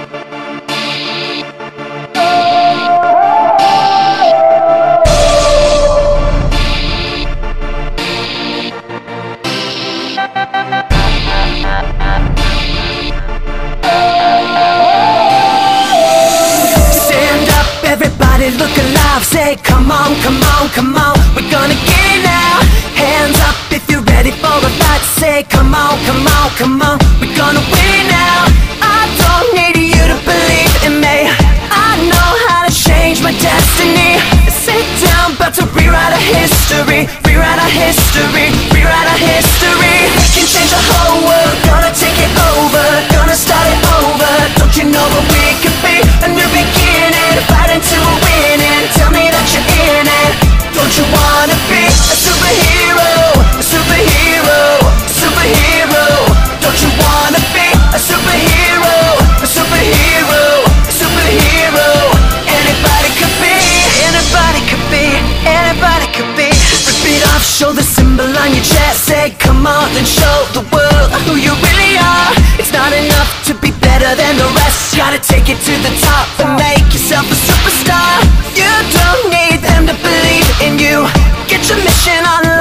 Look alive, say come on, come on, come on, we're gonna get it now. Hands up if you're ready for a fight. Say come on, come on, come on, we're gonna win it now. I don't need you to believe in me, I know how to change my destiny. Sit down, about to rewrite our history, rewrite our history, rewrite our history. We can change the whole world, gonna take it over, gonna start it over. Don't you know what we could be? A new beginning, fighting to a winning. Tell me that you're in it. Don't you wanna be a superhero? A superhero, a superhero. Don't you wanna be a superhero? A superhero, a superhero. Anybody could be, anybody could be, anybody could be. Rip it off, show the symbol on your chest. Say come on and show the world who you really are. It's not enough to be better than the rest, gotta take it to the top and make yourself a superstar. You don't need them to believe in you. Get your mission on